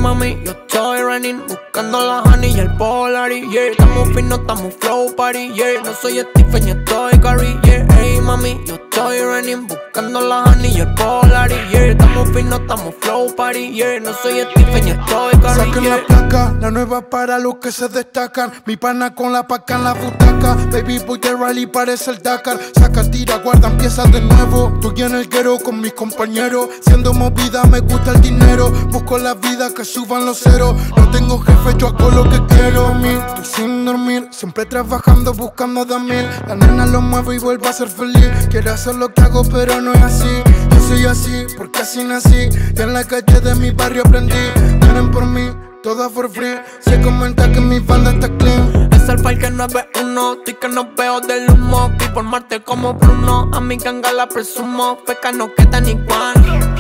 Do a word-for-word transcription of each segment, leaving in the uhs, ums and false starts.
mami, yo estoy running, buscando la honey y el Polari, yeah. Estamos finos, estamos flow party, yeah. No soy Stephen, yo estoy Curry, yeah. Hey mami, yo estoy running, buscando la honey y el Polari, yeah. Estamos finos, estamos flow party, yeah. No soy Stephen, yo estoy Curry, Saquen yeah. la placa, la nueva para los que se destacan. Mi pana con la paca en la butaca. Baby boy de rally parece el Dakar. Saca, tira, guarda, empieza de nuevo. Estoy en el guero con mis compañeros. Siendo movida me gusta el dinero. Busco la vida que suban los ceros. No tengo jefe, yo hago lo que quiero. Mi, estoy sin dormir, siempre trabajando, buscando de mil. La nena lo mueve y vuelve a ser feliz. Quiere hacer lo que hago pero no es así. Yo soy así porque así nací. Y en la calle de mi barrio aprendí. Vienen por mí, todo for free. Se comenta que mi banda está clean. Es el parque nueve uno, estoy que no veo del humo. Vivo por Marte como Bruno, a mi ganga la presumo. Feca no queda ni Juan.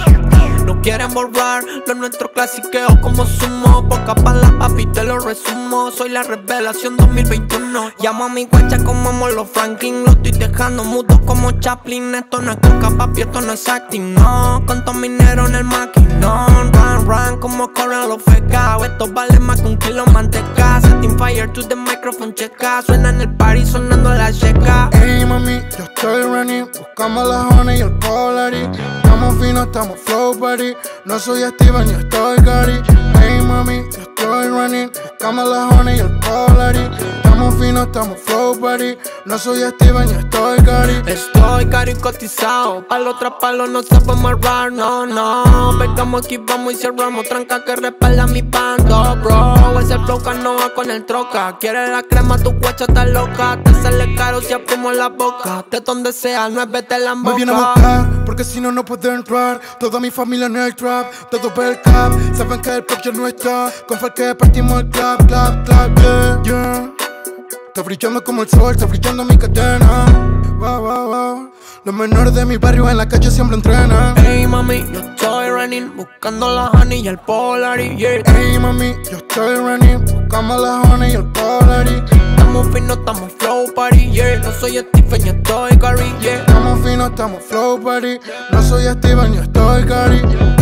No quieren borrar lo nuestro clasiqueo como sumo. Poca pala, papi, te lo resumo. Soy la revelación dos mil veintiuno. Llamo a mi guacha como Molo Franklin. Lo estoy dejando mudo como Chaplin. Esto no es coca, papi, esto no es acting, no. Con todo minero en el maquinón. Run, run, como corren los fecados. Esto vale más que un kilo de manteca. Setting fire to the microphone, checa. Suena en el party, sonando la checa. Hey mami, yo estoy running, buscamos la honey y el Polari. Estamos finos, estamos flow party. No soy Steven, yo estoy Gary. Hey mami, yo estoy running, buscamos la honey y el Polari. Estamos finos, estamos flow party. No soy Steven, yo estoy Gary. Estoy caro y cotizado, palo tras palo no se puede amarrar, no, no. Pegamos aquí, vamos y cerramos, tranca que respalda mi bando, bro. Ese flow no va con el troca. Quiere la crema, tu guacha está loca. Te sale caro si abrimos la boca. De donde sea, no es vete la Me viene a boca. buscar, porque si no, no puedo entrar. Toda mi familia en el trap, todo por el cap. Saben que el pop ya no está. Con Fal que partimos el clap, clap, clap, yeah, yeah. Está brillando como el sol, está brillando mi cadena. Wow, wow, wow. Los menores de mi barrio en la calle siempre entrenan. Hey mami, yo estoy running, buscando la honey y el Polari, yeah. Hey mami, yo estoy running, buscamos la honey y el Polari. Estamos finos, estamos flow party, yeah. No soy Stephen, yo estoy Curry, yeah. Estamos finos, estamos flow party. No soy Steven, yo estoy Gary.